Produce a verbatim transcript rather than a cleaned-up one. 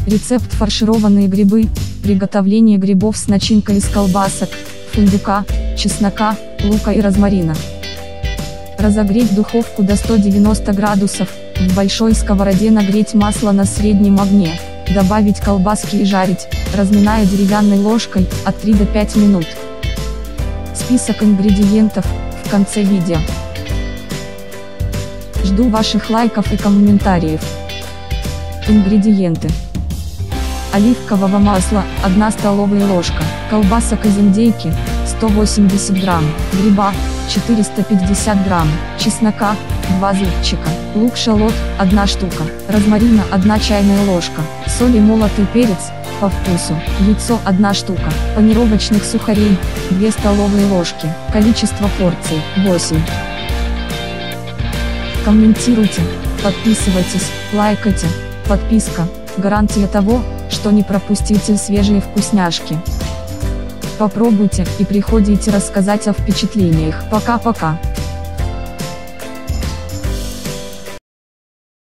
Рецепт: фаршированные грибы. Приготовление грибов с начинкой из колбасок, фундука, чеснока, лука и розмарина. Разогреть духовку до ста девяноста градусов, в большой сковороде нагреть масло на среднем огне, добавить колбаски и жарить, разминая деревянной ложкой, от трёх до пяти минут. Список ингредиентов в конце видео. Жду ваших лайков и комментариев. Ингредиенты: оливкового масла одна столовая ложка, колбасок из индейки сто восемьдесят грамм, гриба четыреста пятьдесят грамм, чеснока два зубчика, лук-шалот одна штука, розмарина одна чайная ложка, соль и молотый перец по вкусу, яйцо одна штука, панировочных сухарей две столовые ложки, количество порций восемь. Комментируйте, подписывайтесь, лайкайте. Подписка – гарантия того, что не пропустите свежие вкусняшки. Попробуйте и приходите рассказать о впечатлениях. Пока-пока.